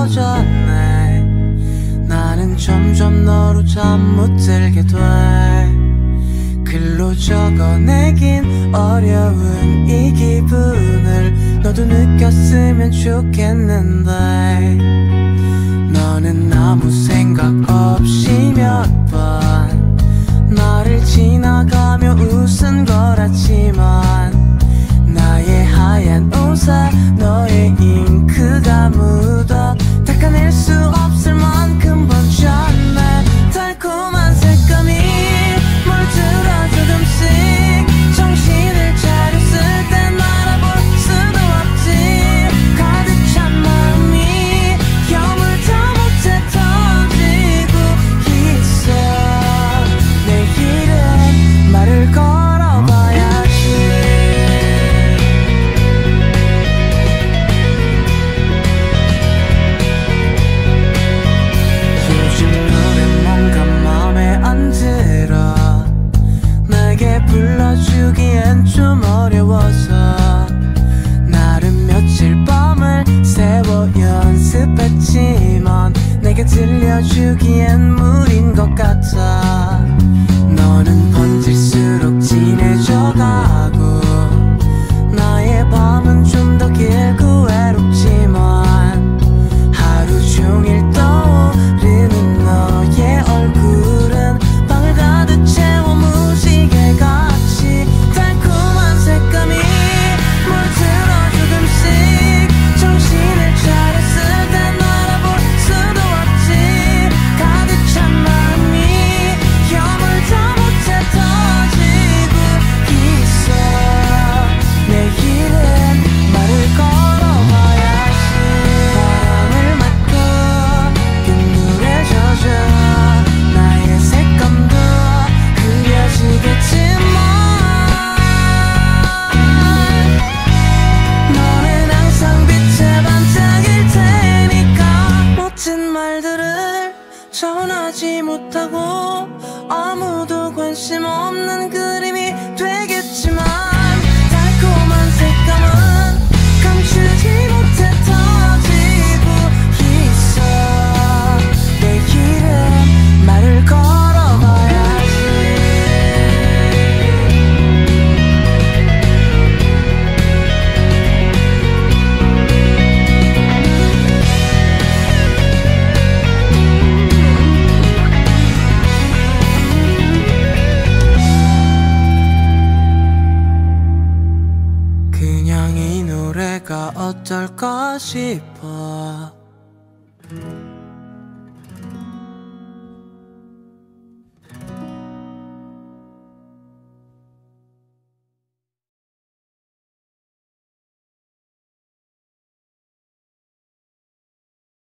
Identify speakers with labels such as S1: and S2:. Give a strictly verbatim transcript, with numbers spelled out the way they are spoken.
S1: 멀어졌네. 나는 점점 너로 잠 못 들게 돼. 글로 적어내긴 어려운 이 기분을 너도 느꼈으면 좋겠는데. 너는 아무 생각 없이 몇 번 나를 지나가며 웃은 거라지만 나의 하얀 옷에 너의 잉크가 묻어 닦아낼 수 없을 만큼 번졌네. 달콤한 색감이 물들어 조금씩 정신을 차렸을 땐 알아볼 수도 없지. 가득 찬 마음이 겨울 다 못해 터지고 있어. 내일은 말을 걸어봐야지. 요즘 노래 뭔가 맘에 안 들어. 내게 불러주기엔 좀 어려워서 나름 며칠 밤을 새워 연습했지만 내게 들려주기엔 무리인 것 같아. 너는 번질수록 진해져가고 나의 밤은 좀 더 길고 외롭지만 하루 종일 떠오르는 너의 얼굴은 방을 가득 채워 무지개같이. 달콤한 색감이 물들어 조금씩 정신을 차렸을 땐 알아볼 수도 없지. 가득 찬 마음이 겨울 다 못해 터지고 있어. 내일은 말을 걸어봐야지. 바람을 맞고 빗물에 젖어 나의 색감도 흐려지겠지만 너는 항상 빛에 반짝일 테니까. 멋진 말들을 전하지 못하고 아무도 관심 없는 그림이 되겠지만 달콤한 색감은 감추지 못해 터지고 있어. 내일은 말을 걸어봐야지. 그냥 이 노래가 어떨까 싶어.